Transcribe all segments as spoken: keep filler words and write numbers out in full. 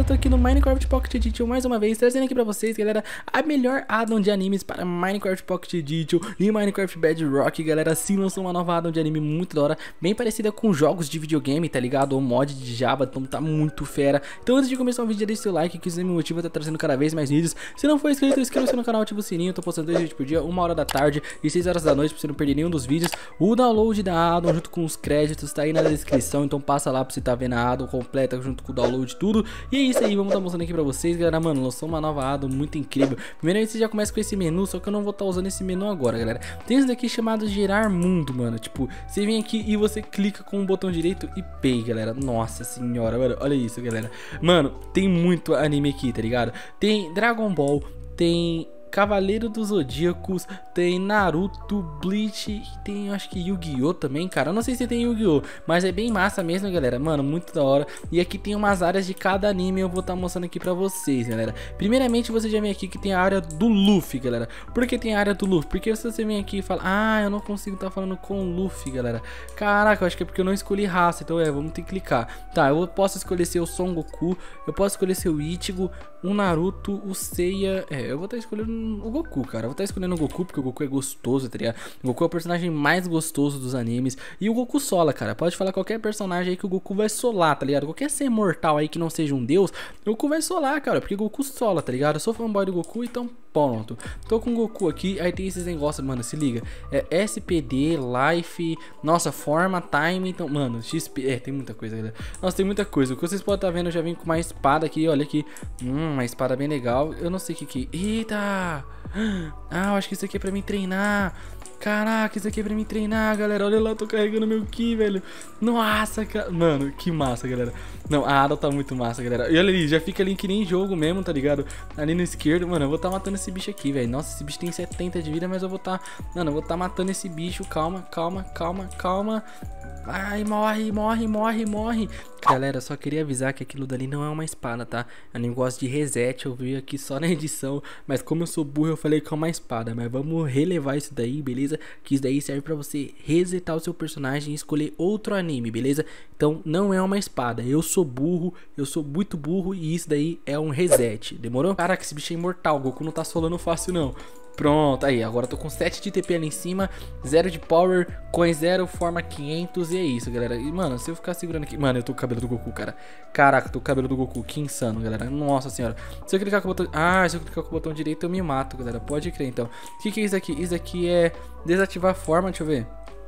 eu tô aqui no Minecraft Pocket Edition mais uma vez, trazendo aqui pra vocês, galera, a melhor addon de animes para Minecraft Pocket Edition e Minecraft Bedrock, galera. Sim, lançou uma nova addon de anime muito da hora, bem parecida com jogos de videogame, tá ligado? Ou mod de Java, então tá muito fera. Então antes de começar o vídeo, deixa seu like, que isso me motiva a tá trazendo cada vez mais vídeos. Se não for inscrito, inscreva-se no canal, ativa o sininho, eu tô postando dois vídeos por dia, uma hora da tarde e seis horas da noite, pra você não perder nenhum dos vídeos. O download da addon junto com os créditos tá aí na descrição, então passa lá pra você tá vendo a addon completa junto com o download, tudo. E é isso aí, vamos estar tá mostrando aqui pra vocês, galera. Mano, lançou uma nova addon muito incrível. Primeiramente você já começa com esse menu, só que eu não vou estar tá usando esse menu agora, galera. Tem esse daqui chamado gerar mundo, mano. Tipo, você vem aqui e você clica com o botão direito e pay, galera. Nossa senhora, mano, olha isso, galera. Mano, tem muito anime aqui, tá ligado? Tem Dragon Ball, tem Cavaleiro dos Zodíacos, tem Naruto, Bleach e tem, acho que Yu-Gi-Oh também, cara. Eu não sei se tem Yu-Gi-Oh, mas é bem massa mesmo, galera. Mano, muito da hora. E aqui tem umas áreas de cada anime, eu vou estar tá mostrando aqui pra vocês, galera. Primeiramente, você já vem aqui que tem a área do Luffy, galera. Por que tem a área do Luffy? Porque se você vem aqui e fala, ah, eu não consigo estar tá falando com o Luffy, galera. Caraca, eu acho que é porque eu não escolhi raça, então é, vamos ter que clicar. Tá, eu posso escolher ser o Son Goku, eu posso escolher ser o Ichigo, o Naruto, o Seiya. É, eu vou estar tá escolhendo o Goku, cara. Eu vou estar tá escolhendo o Goku porque o Goku é gostoso, tá ligado? O Goku é o personagem mais gostoso dos animes. E o Goku sola, cara. Pode falar qualquer personagem aí que o Goku vai solar, tá ligado? Qualquer ser mortal aí que não seja um deus, o Goku vai solar, cara. Porque o Goku sola, tá ligado? Eu sou fanboy do Goku, então pronto. Tô com o Goku aqui. Aí tem esses negócios, mano, se liga. É S P D, Life, nossa, forma, time. Então, mano, X P. É, tem muita coisa, galera. Nossa, tem muita coisa. O que vocês podem estar tá vendo, eu já vim com uma espada aqui, olha aqui. Hum, uma espada bem legal. Eu não sei o que que... Eita! Ah, eu acho que isso aqui é pra mim treinar. Caraca, isso aqui é pra mim treinar, galera. Olha lá, eu tô carregando meu ki, velho. Nossa, cara. Mano, que massa, galera. Não, a addon tá muito massa, galera. E olha ali, já fica ali que nem jogo mesmo, tá ligado? Ali no esquerdo, mano, eu vou tá matando esse bicho aqui, velho. Nossa, esse bicho tem setenta de vida, mas eu vou tá... Mano, eu vou tá matando esse bicho. Calma, calma, calma, calma. Ai, morre, morre, morre, morre. Galera, só queria avisar que aquilo dali não é uma espada, tá? É um negócio de reset, eu vi aqui só na edição. Mas como eu sou burro, eu falei que é uma espada. Mas vamos relevar isso daí, beleza? Que isso daí serve pra você resetar o seu personagem e escolher outro anime, beleza? Então não é uma espada, eu sou burro, eu sou muito burro e isso daí é um reset, demorou? Caraca, esse bicho é imortal, o Goku não tá solando fácil não. Pronto, aí, agora eu tô com sete de T P ali em cima, zero de power, coin zero, forma quinhentos e é isso, galera. E, mano, se eu ficar segurando aqui... Mano, eu tô com o cabelo do Goku, cara. Caraca, tô com o cabelo do Goku, que insano, galera. Nossa senhora. Se eu clicar com o botão... Ah, se eu clicar com o botão direito eu me mato, galera. Pode crer, então. O que que é isso aqui? Isso aqui é desativar a forma, deixa eu ver.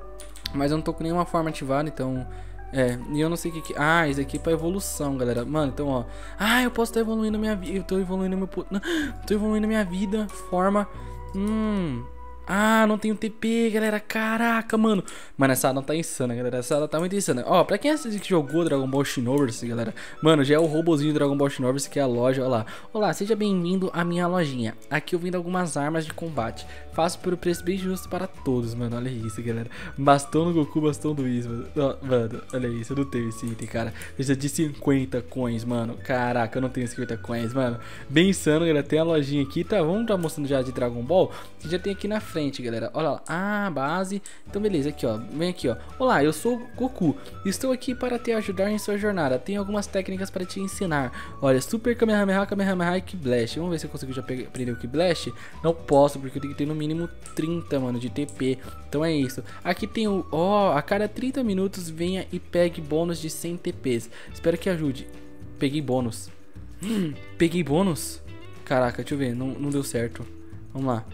Mas eu não tô com nenhuma forma ativada, então... É, e eu não sei o que que... Ah, isso aqui é pra evolução, galera. Mano, então, ó. Ah, eu posso estar tá evoluindo minha vida. Eu tô evoluindo meu... Não, tô evoluindo minha vida, forma... Hum... Ah, não tenho T P, galera. Caraca, mano. Mano, essa addon tá insana, galera. Essa addon tá muito insana. Ó, pra quem assiste que jogou Dragon Ball Xenoverse, galera. Mano, já é o robozinho do Dragon Ball Xenoverse, que é a loja, ó lá. Olá, seja bem-vindo à minha lojinha. Aqui eu vendo algumas armas de combate. Faço por um preço bem justo para todos, mano. Olha isso, galera. Bastão do Goku, bastão do Whis, mano. Oh, mano, olha isso. Eu não tenho esse item, cara. Precisa de cinquenta coins, mano. Caraca, eu não tenho cinquenta coins, mano. Bem insano, galera. Tem a lojinha aqui, tá? Vamos tá mostrando já de Dragon Ball. Que já tem aqui na frente, galera. Olha lá. Ah, base. Então, beleza. Aqui, ó. Vem aqui, ó. Olá, eu sou o Goku. Estou aqui para te ajudar em sua jornada. Tenho algumas técnicas para te ensinar. Olha, Super Kamehameha, Kamehameha e Ki Blast. Vamos ver se eu consigo já aprender o Ki Blast. Não posso, porque eu tenho que ter no mínimo trinta, mano, de T P. Então é isso. Aqui tem o... Ó, a cada trinta minutos venha e pegue bônus de cem T Ps. Espero que ajude. Peguei bônus. Hum, peguei bônus? Caraca, deixa eu ver. Não, não deu certo. Vamos lá.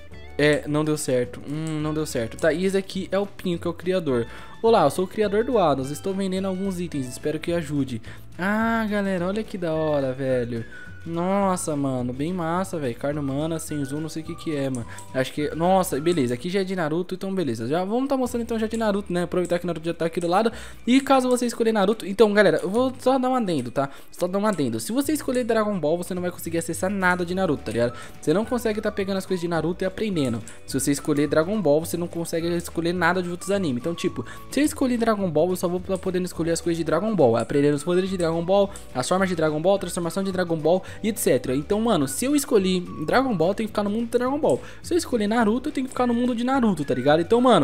É, não deu certo. Hum, não deu certo. Tá, e esse aqui é o Pinho, que é o criador. Olá, eu sou o criador do addons. Estou vendendo alguns itens. Espero que ajude. Ah, galera, olha que da hora, velho. Nossa, mano, bem massa, velho. Carne humana, sem zoom, não sei o que que é, mano. Acho que... Nossa, beleza. Aqui já é de Naruto, então beleza. Já vamos tá mostrando então já de Naruto, né? Aproveitar que Naruto já tá aqui do lado. E caso você escolher Naruto... Então, galera, eu vou só dar um adendo, tá? Só dar um adendo. Se você escolher Dragon Ball, você não vai conseguir acessar nada de Naruto, tá ligado? Você não consegue tá pegando as coisas de Naruto e aprendendo. Se você escolher Dragon Ball, você não consegue escolher nada de outros animes. Então, tipo, se eu escolher Dragon Ball, eu só vou tá podendo escolher as coisas de Dragon Ball. Aprendendo os poderes de Dragon Ball, as formas de Dragon Ball, a transformação de Dragon Ball e etcétera. Então, mano, se eu escolhi Dragon Ball, eu tenho que ficar no mundo do Dragon Ball. Se eu escolher Naruto, eu tenho que ficar no mundo de Naruto, tá ligado? Então, mano,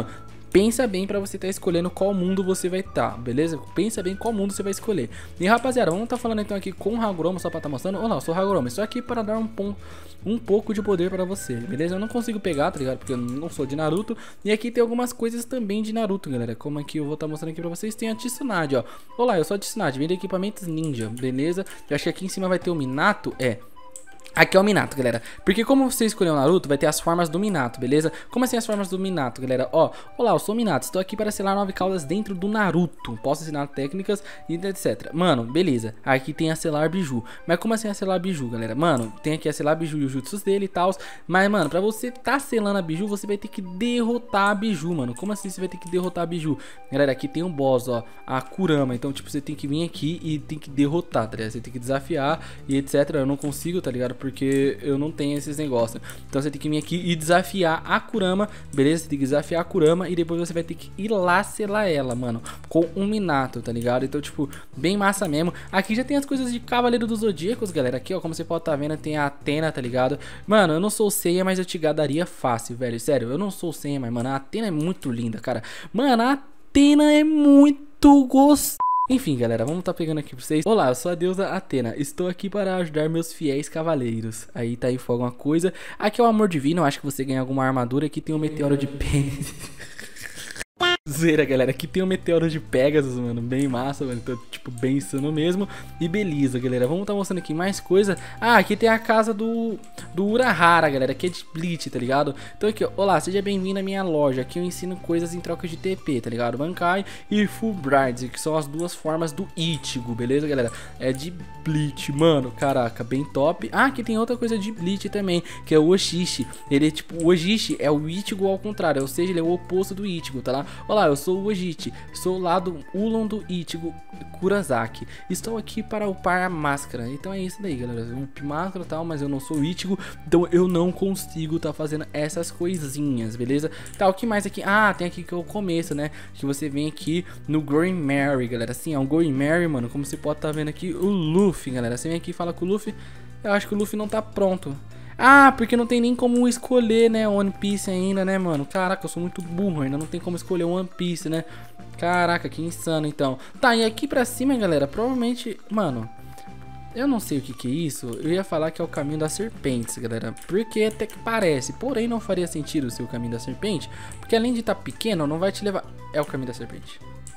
pensa bem pra você tá escolhendo qual mundo você vai tá, beleza? Pensa bem qual mundo você vai escolher. E rapaziada, vamos tá falando então aqui com o Hagoromo, só pra tá mostrando. Olá, eu sou o Hagoromo, estou aqui para dar um, pom, um pouco de poder pra você, beleza? Eu não consigo pegar, tá ligado? Porque eu não sou de Naruto. E aqui tem algumas coisas também de Naruto, galera. Como aqui eu vou tá mostrando aqui pra vocês, tem a Tsunade, ó. Olá, eu sou a Tsunade, vende equipamentos ninja, beleza? Eu acho que aqui em cima vai ter o Minato, é... Aqui é o Minato, galera, porque como você escolheu o Naruto, vai ter as formas do Minato, beleza? Como assim as formas do Minato, galera? Ó, olá, eu sou o Minato, estou aqui para selar nove caudas dentro do Naruto. Posso ensinar técnicas e etcétera. Mano, beleza, aqui tem a selar Biju. Mas como assim a selar Biju, galera? Mano, tem aqui a selar Biju e os jutsus dele e tal. Mas, mano, pra você tá selando a Biju, você vai ter que derrotar a Biju, mano. Como assim você vai ter que derrotar a Biju? Galera, aqui tem um boss, ó, a Kurama. Então, tipo, você tem que vir aqui e tem que derrotar, tá ligado? Você tem que desafiar e etcétera. Eu não consigo, tá ligado? Porque eu não tenho esses negócios. Então você tem que vir aqui e desafiar a Kurama, beleza? Você tem que desafiar a Kurama e depois você vai ter que ir lá selar ela, mano, com um Minato, tá ligado? Então, tipo, bem massa mesmo. Aqui já tem as coisas de Cavaleiro dos Zodíacos, galera. Aqui, ó, como você pode tá vendo, tem a Athena, tá ligado? Mano, eu não sou o Seiya, mas eu te gadaria fácil, velho. Sério, eu não sou o Seiya, mas, mano, a Athena é muito linda, cara. Mano, a Athena é muito gostosa. Enfim, galera, vamos tá pegando aqui pra vocês. Olá, eu sou a deusa Athena. Estou aqui para ajudar meus fiéis cavaleiros. Aí tá aí fogo uma coisa. Aqui é o amor divino. Eu acho que você ganha alguma armadura. Aqui tem um meteoro de pênis. Zoeira, galera, aqui tem um meteoro de Pegasus, mano, bem massa, mano, então, tipo, bem insano mesmo. E beleza, galera, vamos tá mostrando aqui mais coisa. Ah, aqui tem a casa do, do Urahara, galera, que é de Bleach, tá ligado? Então aqui, ó, olá, seja bem-vindo à minha loja. Aqui eu ensino coisas em troca de T P, tá ligado? Bankai e Fulbright, que são as duas formas do Ichigo, beleza, galera? É de Bleach, mano, caraca, bem top. Ah, aqui tem outra coisa de Bleach também, que é o Oshishi. Ele é tipo, o Oshishi é o Ichigo ao contrário, ou seja, ele é o oposto do Ichigo, tá lá? Olá, eu sou o Ojichi, sou lá do Ulon do Ichigo Kurosaki. Estou aqui para upar a máscara. Então é isso daí, galera. Eu upo máscara e tal, mas eu não sou o Ichigo, então eu não consigo tá fazendo essas coisinhas, beleza? Tá, o que mais aqui? Ah, tem aqui que é o começo, né? Que você vem aqui no Green Mary, galera. Assim, é um Green Mary, mano. Como você pode tá vendo aqui, o Luffy, galera. Você vem aqui e fala com o Luffy. Eu acho que o Luffy não tá pronto. Ah, porque não tem nem como escolher, né, One Piece ainda, né, mano? Caraca, eu sou muito burro, ainda não tem como escolher One Piece, né? Caraca, que insano, então. Tá, e aqui pra cima, galera, provavelmente... Mano, eu não sei o que que é isso. Eu ia falar que é o caminho das serpentes, galera. Porque até que parece. Porém, não faria sentido ser o caminho da serpente. Porque além de estar pequeno, não vai te levar... É o caminho da serpente.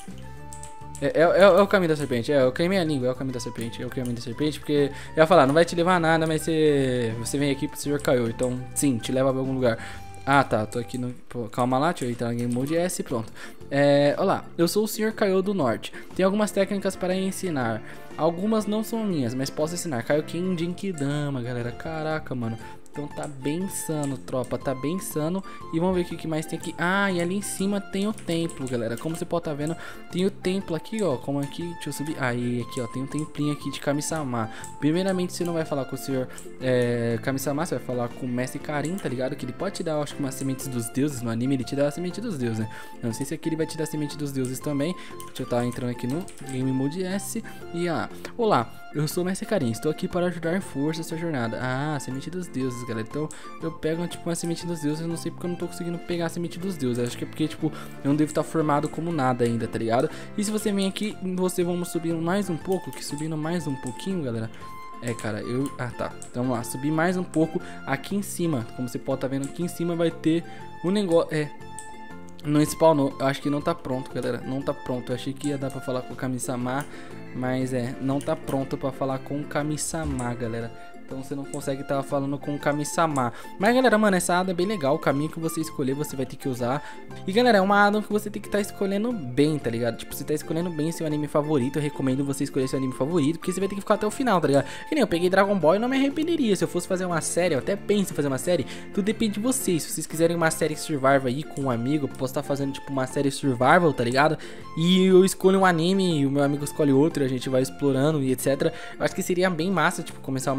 É, é, é, é o caminho da serpente, é, eu queimei a língua, é o caminho da serpente, é o caminho da serpente, porque eu ia falar, não vai te levar a nada, mas você, você vem aqui pro senhor Kaiô, então sim, te leva pra algum lugar. Ah, tá, tô aqui no... Pô, calma lá, deixa eu entrar no Game Mode S, pronto. É, olá, eu sou o senhor Kaiô do Norte, tenho algumas técnicas para ensinar, algumas não são minhas, mas posso ensinar. Kaioken Genkidama, galera, caraca, mano. Então tá bem insano, tropa, tá bem insano. E vamos ver o que, que mais tem aqui. Ah, e ali em cima tem o templo, galera. Como você pode tá vendo, tem o templo aqui, ó. Como aqui, deixa eu subir. Aí, aqui, ó, tem um templinho aqui de Kami-sama. Primeiramente, você não vai falar com o senhor é, Kami-sama, você vai falar com o mestre Karin, tá ligado? Que ele pode te dar, acho que umas sementes dos deuses. No anime ele te dá a semente dos deuses, né? Eu não sei se aqui ele vai te dar a semente dos deuses também. Deixa eu estar tá entrando aqui no Game Mode S. E, ah, olá, eu sou o mestre Karin, estou aqui para ajudar em força a sua jornada. Ah, semente dos deuses, galera. Então eu pego tipo uma semente dos deuses. Eu não sei porque eu não tô conseguindo pegar a semente dos deuses. Acho que é porque tipo eu não devo estar formado como nada ainda, tá ligado? E se você vem aqui, você vamos subindo mais um pouco. Que subindo mais um pouquinho, galera. É, cara, eu... Ah, tá. Então vamos lá, subir mais um pouco aqui em cima. Como você pode tá vendo, aqui em cima vai ter um negócio... É... Não spawnou, eu acho que não tá pronto, galera. Não tá pronto, eu achei que ia dar pra falar com o Kami-sama, mas é, não tá pronto pra falar com o Kami-sama, galera. Então você não consegue estar falando com o Kami-sama. Mas galera, mano, essa Ada é bem legal. O caminho que você escolher, você vai ter que usar. E galera, é uma Ada que você tem que estar escolhendo bem, tá ligado? Tipo, você tá escolhendo bem seu anime favorito. Eu recomendo você escolher seu anime favorito, porque você vai ter que ficar até o final, tá ligado? Que nem eu peguei Dragon Ball e não me arrependeria. Se eu fosse fazer uma série, eu até penso em fazer uma série. Tudo depende de vocês. Se vocês quiserem uma série survival aí com um amigo, eu posso estar fazendo tipo uma série survival, tá ligado? E eu escolho um anime e o meu amigo escolhe outro e a gente vai explorando e etcétera. Eu acho que seria bem massa, tipo, começar uma série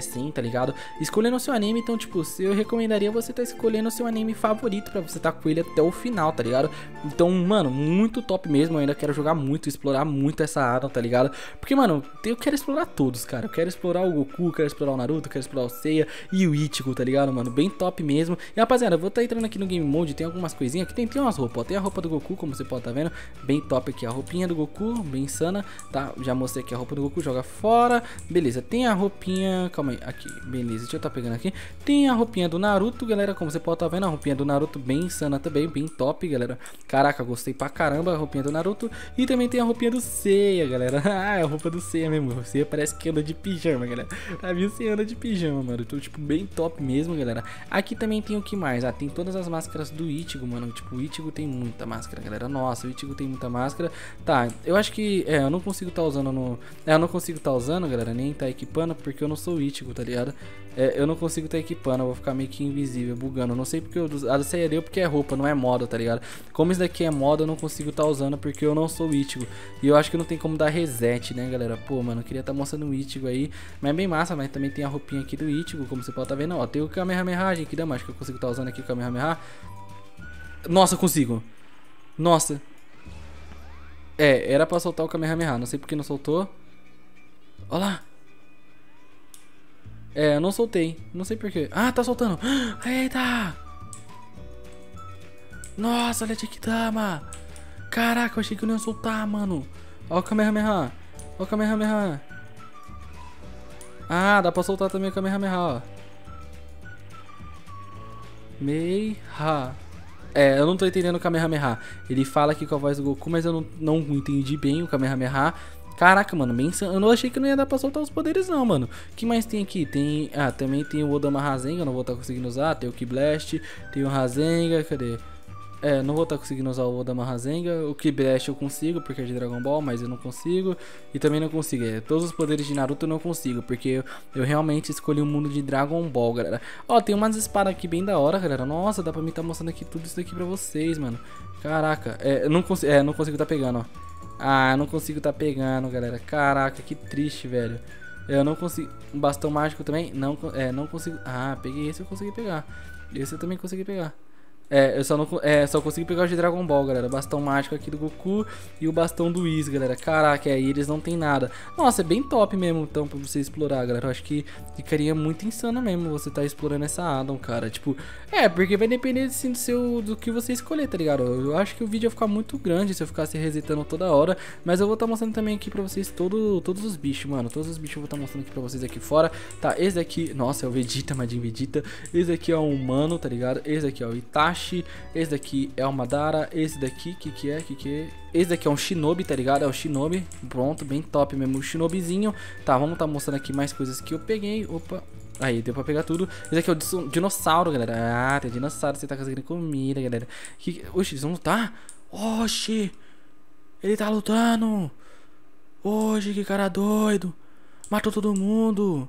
cem, tá ligado? Escolhendo o seu anime, então, tipo, eu recomendaria você tá escolhendo o seu anime favorito pra você tá com ele até o final, tá ligado? Então, mano, muito top mesmo. Eu ainda quero jogar muito, explorar muito essa Adam, tá ligado? Porque, mano, eu quero explorar todos, cara. Eu quero explorar o Goku, quero explorar o Naruto, quero explorar o Seiya e o Ichigo, tá ligado, mano? Bem top mesmo. E, rapaziada, eu vou tá entrando aqui no Game Mode, tem algumas coisinhas aqui, tem, tem umas roupas, ó. Tem a roupa do Goku, como você pode tá vendo, bem top aqui, a roupinha do Goku, bem insana, tá? Já mostrei aqui a roupa do Goku, joga fora. Beleza, tem a roupinha, calma aí, aqui, beleza, deixa eu tá pegando aqui. Tem a roupinha do Naruto, galera, como você pode tá vendo, a roupinha do Naruto bem insana também, bem top, galera. Caraca, gostei pra caramba a roupinha do Naruto. E também tem a roupinha do Seiya, galera. Ah, é a roupa do Seiya mesmo, o Seiya parece que anda de pijama, galera. Tá viu? Você anda de pijama, mano, então, tipo, bem top mesmo, galera. Aqui também tem o que mais? Ah, tem todas as máscaras do Ichigo, mano, tipo, o Ichigo tem muita máscara, galera. Nossa, o Ichigo tem muita máscara. Tá, eu acho que, é, eu não consigo tá usando no... É, eu não consigo tá usando, galera, nem tá equipando, porque eu não sou o Ichigo, tá ligado? É, eu não consigo tá equipando, eu vou ficar meio que invisível, bugando. Eu não sei porque eu... A do Seiya deu porque é roupa, não é moda, tá ligado? Como isso daqui é moda, eu não consigo tá usando porque eu não sou o Ichigo. E eu acho que não tem como dar reset, né, galera? Pô, mano, eu queria tá mostrando o Ichigo aí. Mas é bem massa, mas também tem a roupinha aqui do Ichigo, como você pode tá vendo. Ó, tem o Kamehameha aqui, dá mais que eu consigo tá usando aqui o Kamehameha. Nossa, consigo. Nossa. É, era pra soltar o Kamehameha, não sei porque não soltou. Olha lá. É, eu não soltei, não sei porquê. Ah, tá soltando. Eita. Nossa, olha a Tikidama. Caraca, eu achei que eu não ia soltar, mano. Olha o Kamehameha. Olha o Kamehameha. Ah, dá pra soltar também o Kamehameha, ó. Meiha. É, eu não tô entendendo o Kamehameha. Ele fala aqui com a voz do Goku, mas eu não, não entendi bem o Kamehameha. Caraca, mano, bem insano. Eu não achei que não ia dar pra soltar os poderes não, mano. O que mais tem aqui? Tem... Ah, também tem o Odama Rasengan, eu não vou estar conseguindo usar. Tem o Ki Blast, tem o Rasengan, cadê? É, não vou estar conseguindo usar o Odama Rasengan. O Ki Blast eu consigo, porque é de Dragon Ball, mas eu não consigo. E também não consigo, é, todos os poderes de Naruto eu não consigo, porque eu, eu realmente escolhi o mundo de Dragon Ball, galera. Ó, tem umas espadas aqui bem da hora, galera. Nossa, dá pra mim tá mostrando aqui tudo isso daqui pra vocês, mano. Caraca, é, eu não consigo, é, não consigo tá pegando, ó. Ah, eu não consigo tá pegando, galera. Caraca, que triste, velho. Eu não consigo... Um bastão mágico também? Não, é, não consigo... Ah, peguei esse, eu consegui pegar. Esse eu também consegui pegar. É, eu só não é, só consegui pegar o de Dragon Ball, galera. Bastão mágico aqui do Goku e o bastão do Whis, galera. Caraca, aí eles não tem nada. Nossa, é bem top mesmo, então, pra você explorar, galera. Eu acho que ficaria muito insano mesmo você tá explorando essa Adam, cara. Tipo, é, porque vai depender assim, do, seu, do que você escolher, tá ligado? Eu acho que o vídeo ia ficar muito grande se eu ficasse resetando toda hora. Mas eu vou estar tá mostrando também aqui pra vocês todo, todos os bichos, mano. Todos os bichos eu vou estar tá mostrando aqui pra vocês aqui fora. Tá, esse daqui, nossa, é o Vegeta, Majin Vegeta. Esse daqui é o Humano, tá ligado? Esse daqui é o Itachi. Esse daqui é o Madara. Esse daqui, que que é? Que que é? Esse daqui é um Shinobi, tá ligado? É o Shinobi. Pronto, bem top mesmo. O Shinobizinho. Tá, vamos tá mostrando aqui mais coisas que eu peguei. Opa. Aí, deu pra pegar tudo. Esse aqui é o dinossauro, galera. Ah, tem dinossauro. Você tá conseguindo comida, galera. Que... Oxi, eles vão lutar? Oxi. Ele tá lutando. Oxi, que cara doido. Matou todo mundo.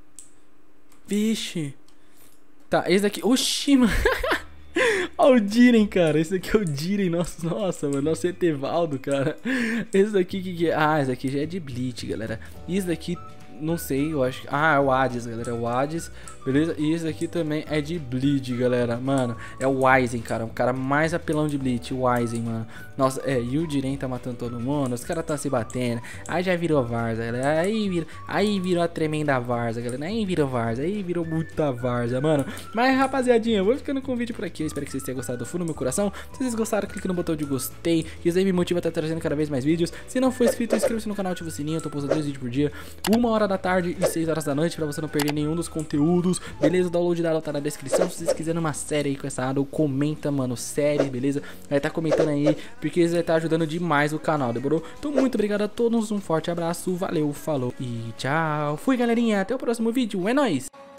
Vixe. Tá, esse daqui... Oxi, mano. Olha o Jiren, cara. Esse aqui é o Jiren. Nossa, nossa, mano. Nossa, Etevaldo, cara. Esse daqui que, que é? Ah, esse daqui já é de Bleach, galera. E esse daqui, não sei, eu acho que... Ah, é o Hades, galera. É o Hades. Beleza? E esse aqui também é de Bleach, galera. Mano, é o Aizen, cara. O cara mais apelão de Bleach. O Aizen, mano. Nossa, é. E o Jiren tá matando todo mundo. Os caras tá se batendo. Aí já virou Varza, galera. Aí virou, aí virou a tremenda Varza, galera. Aí virou Varza. Aí virou muita Varza, mano. Mas, rapaziadinha, eu vou ficando com o vídeo por aqui. Eu espero que vocês tenham gostado do fundo do meu coração. Se vocês gostaram, clique no botão de gostei. Que isso aí me motiva a estar trazendo cada vez mais vídeos. Se não for inscrito, inscreva-se no canal, ativa o sininho. Eu tô postando dois vídeos por dia. Uma hora da tarde e seis horas da noite. Pra você não perder nenhum dos conteúdos. Beleza? O download da aula tá na descrição. Se vocês quiserem uma série aí com essa Adam, comenta, mano. Série, beleza? Vai tá comentando aí, porque isso vai estar ajudando demais o canal, demorou? Então, muito obrigado a todos. Um forte abraço. Valeu, falou e tchau. Fui, galerinha. Até o próximo vídeo. É nóis!